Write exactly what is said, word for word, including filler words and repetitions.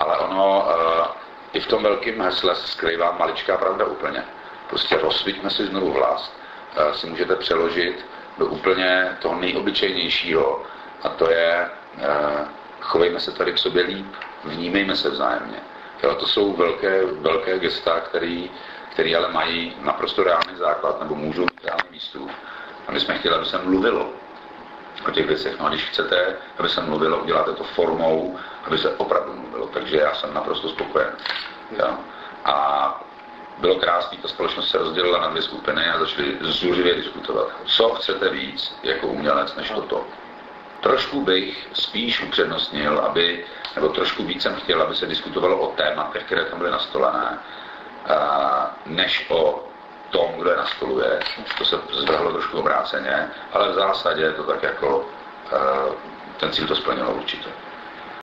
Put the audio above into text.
Ale ono i v tom velkém hesle se skrývá maličká pravda úplně. Prostě rozsvíťme si znovu vlast, si můžete přeložit do úplně toho nejobyčejnějšího, a to je chovejme se tady k sobě líp, vnímejme se vzájemně. Jo, to jsou velké, velké gesta, které který ale mají naprosto reálný základ, nebo můžou mít reálný výstup. A my jsme chtěli, aby se mluvilo o těch věcech. No a když chcete, aby se mluvilo, uděláte to formou, aby se opravdu mluvilo. Takže já jsem naprosto spokojen. Jo. A bylo krásné, ta společnost se rozdělila na dvě skupiny a začali zuřivě diskutovat. Co chcete víc jako umělec než toto? Trošku bych spíš upřednostnil, aby, nebo trošku víc jsem chtěl, aby se diskutovalo o tématech, které tam byly nastolené, než o tom, kdo je nastoluje. To se zvrhlo trošku obráceně, ale v zásadě je to tak jako ten cíl to splnilo určitě.